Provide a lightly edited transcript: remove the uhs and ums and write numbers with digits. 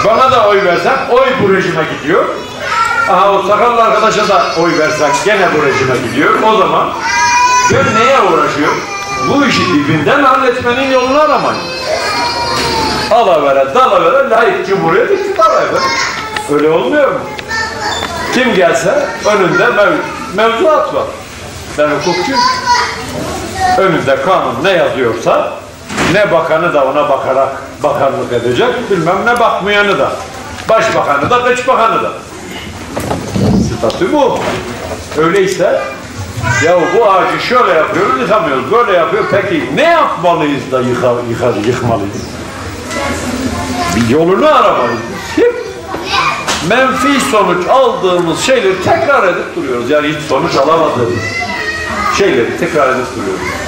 bana da oy versen oy bu rejime gidiyor. Aha o sakallı arkadaşa da oy versek gene bu rejime gidiyor. O zaman ben neye uğraşıyor? Bu işi dibinden halletmenin yolunu aramayın. Alavere, dalavere, layık cumhuriyet iktidara efendim. Öyle olmuyor mu? Kim gelse önünde mevzuat var. Ben hukukçuyum. Önünde kanun ne yazıyorsa, ne bakanı da ona bakarak bakanlık edecek, bilmem ne bakmayanı da. Başbakanı da, başbakanı da. Statü bu. Öyleyse, ya bu ağacı şöyle yapıyoruz, yıkamıyoruz, böyle yapıyor. Peki ne yapmalıyız da yıkmalıyız? Bir yolunu aramalıyız. Hep menfi sonuç aldığımız şeyleri tekrar edip duruyoruz. Yani hiç sonuç alamadığımız şeyleri tekrar edip duruyoruz.